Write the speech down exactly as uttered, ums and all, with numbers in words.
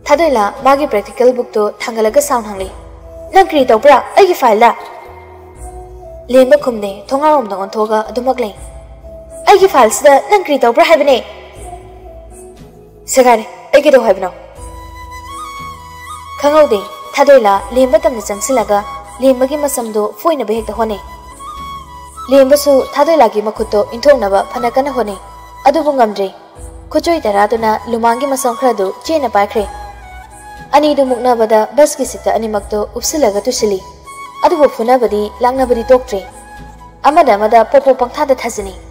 थादोइला मागी practical book तो थांगलगा sound हंगली नंग क्री तौब्रा अगी फाइल दा लेंब खुमने थोंगारोम दंग ओंथोगा अदुमक ले अगी फाइल सिदा नंग क्री तौब्रा हाइबने सगारे अगी दो हाइबनो खंगौदे थादोइला लेंब तमने चंगसिलगा लेंबगी मसमदो फोइना बेहेक्ता होने लेंबसु थादोइलागी मखुतो इंथोंगनबा फनकना होने अदुबु ngamdre खुचोई तरादुना लुमांगी मसम खरदु चेना पाइख्रे अनिदु मुक्नबदा बस की सिट अनिमक्तो उपसिलगा तुसिली अदुबु फुनाबदी लांगनाबदी तोक्ट्रे अमदा अमदा पोपो पंगथादा थाजनी